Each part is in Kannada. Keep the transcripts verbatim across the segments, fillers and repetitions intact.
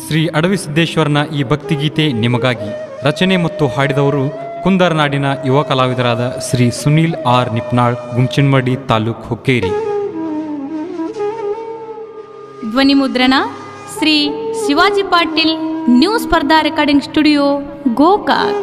ಶ್ರೀ ಅಡವಿ ಸಿದ್ದೇಶ್ವರನ ಈ ಭಕ್ತಿಗೀತೆ ನಿಮಗಾಗಿ ರಚನೆ ಮತ್ತು ಹಾಡಿದವರು ಕುಂದರನಾಡಿನ ಯುವ ಕಲಾವಿದರಾದ ಶ್ರೀ ಸುನೀಲ್ ಆರ್ ನಿಪ್ನಾಳ್, ಗುಂಚನಮಡಿ ತಾಲೂಕು, ಹುಕ್ಕೇರಿ. ಧ್ವನಿ ಮುದ್ರಣ Shri Shivaji Patil, new Spardha recording studio, Gokak.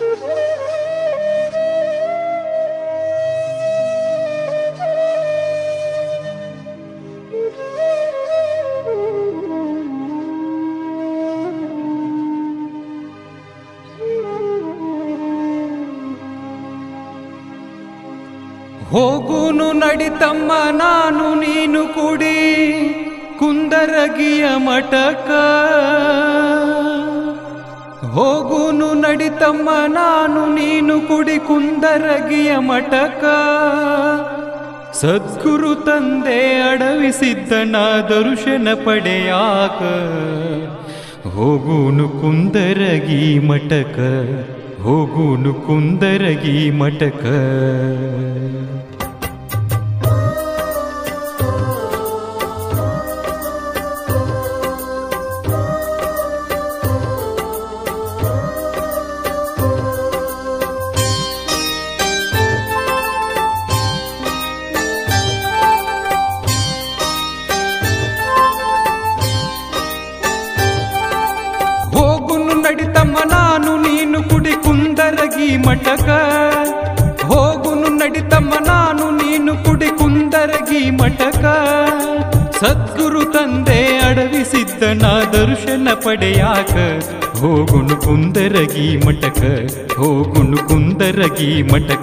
ಹೋಗುನು ನಡಿತಮ್ಮ ನಾನು ನೀನು ಕೂಡಿ ಕುಂದರಗಿಯ ಮಠಕ. ಹೋಗುನು ನಡಿತಮ್ಮ ನಾನು ನೀನು ಕೂಡಿ ಕುಂದರಗಿಯ ಮಠಕ. ಸದ್ಗುರು ತಂದೆ ಅಡವಿಸಿದ್ದನ ದರ್ಶನ ಪಡೆಯಾಕ. ಹೋಗುನು ಕುಂದರಗಿ ಮಠಕ, ಹೋಗುನು ಕುಂದರಗಿ ಮಠಕ. ನಡಿತಮ್ಮ ನಾನು ನೀನು ಕುಡಿ ಕುಂದರಗಿ ಮಠಕ. ಹೋಗುನು ನಡಿತಮ್ಮ ನಾನು ನೀನು ಕುಡಿ ಕುಂದರಗಿ ಮಠಕ. ಸದ್ಗುರು ತಂದೆ ಅಡವಿಸಿದ್ದನ ದರ್ಶನ ಪಡೆಯಾಕ. ಹೋಗುನು ಕುಂದರಗಿ ಮಠಕ, ಹೋಗುನು ಕುಂದರಗಿ ಮಠಕ.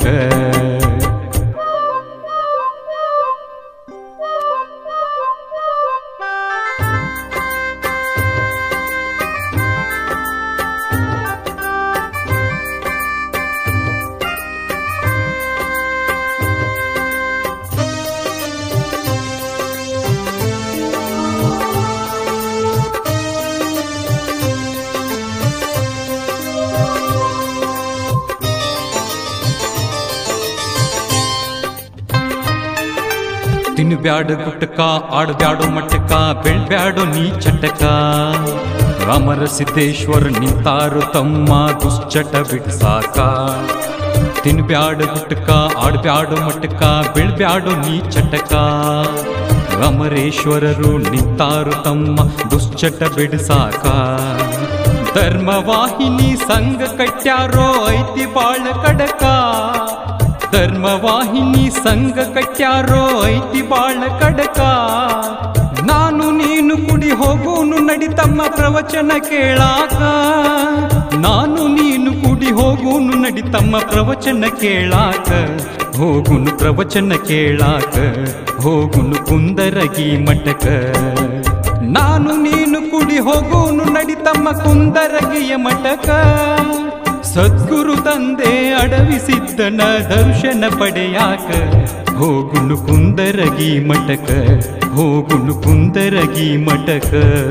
ತಿನ್ಬ್ಯಾಡ ಗುಟ್ಟಕ, ಆಡ್ಬ್ಯಾಡೋ ಮಟ್ಟಕ, ಬೆಳ್ಬ್ಯಾಡೋ ನೀ ಚಟಕ. ಅಮರ ಸಿದ್ದೇಶ್ವರ ನಿಂತಾರು ತಮ್ಮ ದುಶ್ಚಟ ಬಿಡ್ಸಾಕ. ತಿನ್ಬ್ಯಾಡ ಗುಟ್ಟಕ, ಆಡ್ಬ್ಯಾಡೋ ಮಟ್ಟಕ, ಬೆಳ್ಬ್ಯಾಡೋ ನೀ ಚಟಕ. ಅಮರೇಶ್ವರರು ನಿಂತಾರು ತಮ್ಮ ದುಶ್ಚಟ ಬಿಡ್ಸಾಕ. ಧರ್ಮವಾಹಿನಿ ಸಂಘ ಕಟ್ಯಾರೋ ಐತಿ ಬಾಳ ಕಡಕ. ಧರ್ಮವಾಹಿನಿ ಸಂಘ ಕಟ್ಯಾರೋ ಐತಿ ಬಾಳ ಕಡಕ. ನಾನು ನೀನು ಕುಡಿ ಹೋಗುನು ನಡಿತಮ್ಮ ಪ್ರವಚನ ಕೇಳಾಕ. ನಾನು ನೀನು ಕುಡಿ ಹೋಗುನು ನಡಿತಮ್ಮ ಪ್ರವಚನ ಕೇಳಾಕ. ಹೋಗುನು ಪ್ರವಚನ ಕೇಳಾಕ, ಹೋಗುನು ಕುಂದರಗಿ ಮಠಕ. ನಾನು ನೀನು ಕುಡಿ ಹೋಗುನು ನಡಿತಮ್ಮ ಕುಂದರಗಿಯ ಮಠಕ. ಸದ್ಗುರು ತಂದೆ ಅಡವಿಸಿದ್ದನ ದರ್ಶನ ಪಡೆಯಾಕ. ಹೋಗುನು ಕುಂದರಗಿ ಮಠಕ, ಹೋಗುನು ಕುಂದರಗಿ ಮಠಕ.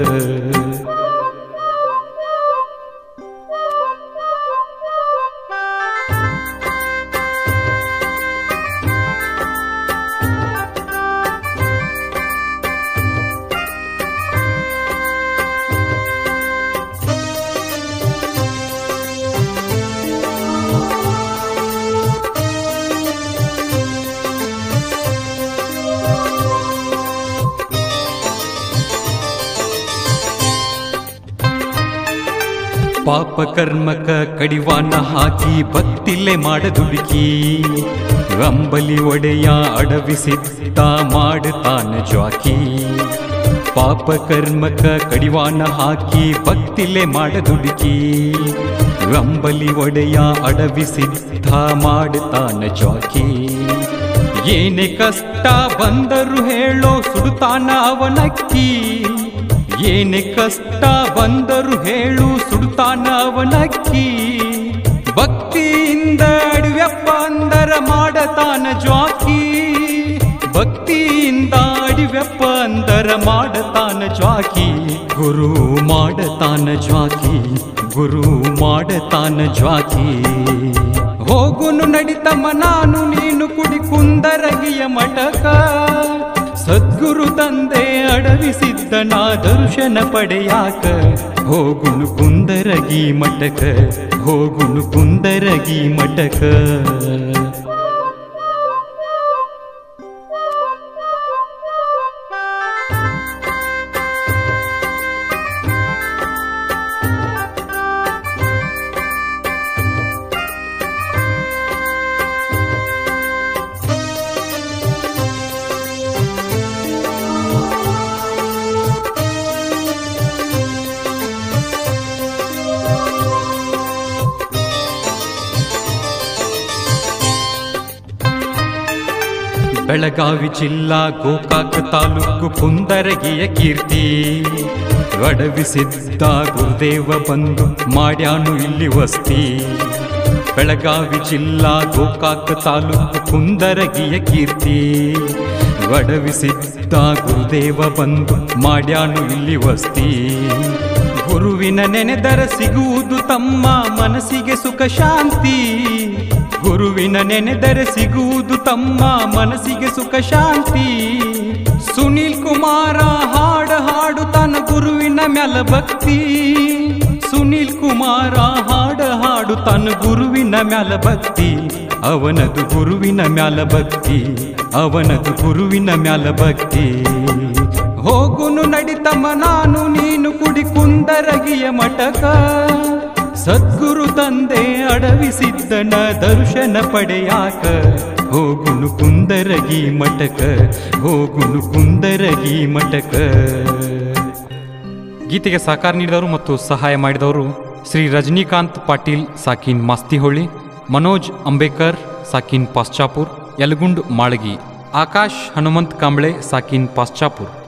ಪಾಪ ಕರ್ಮಕ ಕಡಿವಾಣ ಹಾಕಿ ಭಕ್ತಿಲೆ ಮಾಡದುಡುಕಿ. ಅಂಬಲಿ ಒಡೆಯ ಅಡವಿಸಿದ್ದ ಮಾಡುತ್ತಾನ ಜ್ವಾಕಿ. ಪಾಪ ಕರ್ಮಕ ಕಡಿವಾಣ ಹಾಕಿ ಭಕ್ತಿಲೆ ಮಾಡದುಡುಕಿ. ಅಂಬಲಿ ಒಡೆಯ ಅಡವಿಸಿದ್ದ ಮಾಡುತ್ತಾನ ಜ್ವಾಕಿ. ಏನೇ ಕಷ್ಟ ಬಂದರು ಹೇಳೋ ಸುಡುತ್ತಾನ ಅವನಕ್ಕಿ. ಏನೇ ಕಷ್ಟ ಬಂದರು ಹೇಳು ಸುಡುತ್ತಾನ ಅವನಕ್ಕಿ. ಭಕ್ತಿಯಿಂದ ಅಡಿವ್ಯಪ್ಪ ಅಂದರ ಮಾಡತಾನ ಜ್ವಾಕಿ. ಭಕ್ತಿಯಿಂದ ಅಡಿವ್ಯಪ್ಪ ಅಂದರ ಮಾಡತಾನ ಜ್ವಾಕಿ. ಗುರು ಮಾಡತಾನ ಜ್ವಾಕಿ, ಗುರು ಮಾಡತಾನ ಜ್ವಾಕಿ. ಹೋಗುನು ನಡಿತಮ್ಮ ನಾನು ನೀನು ಕುಡಿ ಕುಂದರಗಿಯ ಮಠಕ. ಸದ್ಗುರು ತಂದೆ ಅಡವಿಸಿದ್ದನ ದರ್ಶನ ಪಡೆಯಾಕ ಹೋಗುನು ಕುಂದರಗಿ ಮಠಕ ಹೋಗುನು ಕುಂದರಗಿ ಮಠಕ ಬೆಳಗಾವಿ ಜಿಲ್ಲಾ ಗೋಕಾಕ ತಾಲೂಕು ಕುಂದರಗಿಯ ಕೀರ್ತಿ ಒಡವಿಸಿದ್ದ ಗುರುದೇವ ಬಂದು ಮಾಡ್ಯಾನು ಇಲ್ಲಿ ವಸ್ತಿ. ಬೆಳಗಾವಿ ಜಿಲ್ಲಾ ಗೋಕಾಕ ತಾಲೂಕು ಕುಂದರಗಿಯ ಕೀರ್ತಿ ಒಡವಿಸಿದ್ದ ಗುರುದೇವ ಬಂದು ಮಾಡ್ಯಾನು ಇಲ್ಲಿ ವಸ್ತಿ. ಗುರುವಿನ ನೆನೆದರ ಸಿಗುವುದು ತಮ್ಮ ಮನಸ್ಸಿಗೆ ಸುಖ ಶಾಂತಿ. ಗುರುವಿನ ನೆನೆದರೆ ಸಿಗುವುದು ತಮ್ಮ ಮನಸ್ಸಿಗೆ ಸುಖ ಶಾಂತಿ. ಸುನೀಲ್ ಕುಮಾರ ಹಾಡ ಹಾಡು ತನ್ನ ಗುರುವಿನ ಮ್ಯಾಲ ಭಕ್ತಿ. ಸುನೀಲ್ ಕುಮಾರ ಹಾಡ ಹಾಡು ತನ್ನ ಗುರುವಿನ ಮ್ಯಾಲ ಭಕ್ತಿ. ಅವನದು ಗುರುವಿನ ಮ್ಯಾಲ ಭಕ್ತಿ ಅವನದು ಗುರುವಿನ ಮ್ಯಾಲ ಭಕ್ತಿ. ಹೋಗುನು ನಡಿತಮ್ಮ ನಾನು ನೀನು ಕುಡಿ ಕುಂದರಗಿಯ ಮಠಕ. ಸದ್ಗುರು ತಂದೆ ಅಡವಿಸಿದ್ದನ ದರ್ಶನ ಪಡೆಯಾಕ. ಹೋಗುನು ಕುಂದರಗಿ ಮಠಕ ಹೋಗುನು ಕುಂದರಗಿ ಮಠಕ. ಗೀತೆಗೆ ಸಹಕಾರ ನೀಡಿದವರು ಮತ್ತು ಸಹಾಯ ಮಾಡಿದವರು ಶ್ರೀ ರಜನಿಕಾಂತ್ ಪಾಟೀಲ್ ಸಾಕಿನ್ ಮಾಸ್ತಿಹೊಳಿ, ಮನೋಜ್ ಅಂಬೇಕರ್ ಸಾಕಿನ್ ಪಾಶ್ಚಾಪುರ್, ಯಲಗುಂಡ್ ಮಾಳಗಿ, ಆಕಾಶ್ ಹನುಮಂತ್ ಕಾಂಬ್ಳೆ ಸಾಕಿನ್ ಪಾಶ್ಚಾಪುರ್.